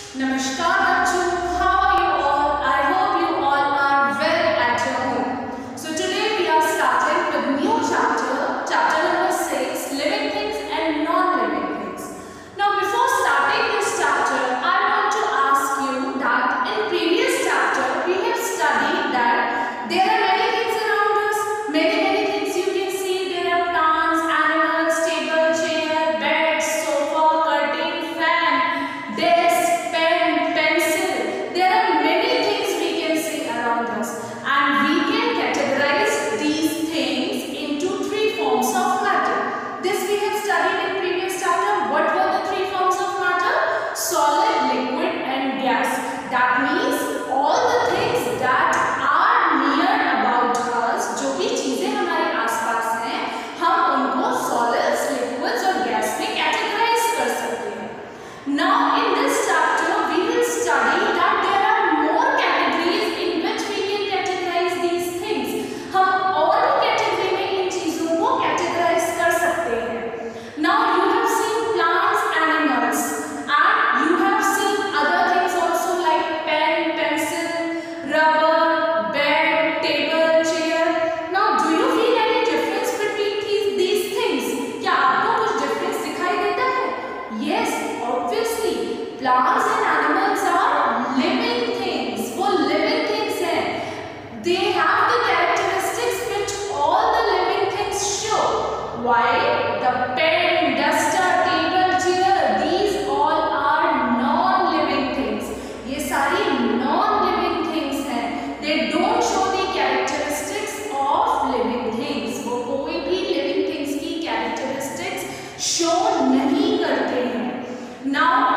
नमस्कार बच्चों, how are you all? I hope you all are well at your home. So today we are starting with new chapter number 6, living things and non-living things. Now before starting this chapter, I want to ask you that in previous chapter we have studied that there are many things around us, many things you can see. There are plants, animals, table, chair, bed, sofa, curtain, fan, desk, and we can categorize these things into three forms of matter. This we have studied in previous chapter. What were the three forms of matter? Solid, liquid and gas. That means all the things that are near about us, जो भी चीजें हमारे आसपास हैं, हम उनको solids, liquids और gas में categorize कर सकते हैं. Now in this chapter we will study that there are more categories in which we can categorize these things. हम और भी category में इन चीजों को categorize कर सकते हैं. Now you have seen plants, animals, and you have seen other things also like pen, pencil, rubber, bed, table, chair. Now do you feel any difference between these things? क्या आपको कुछ difference दिखाई देता है? Yes, obviously. Plants and animals are living things. वो living things हैं. They have the characteristics which all the living things show. While the pen, duster, table, chair, these all are non-living things. ये सारी non-living things हैं. They don't show the characteristics of living things. वो कोई भी living things की characteristics show नहीं करते हैं. Now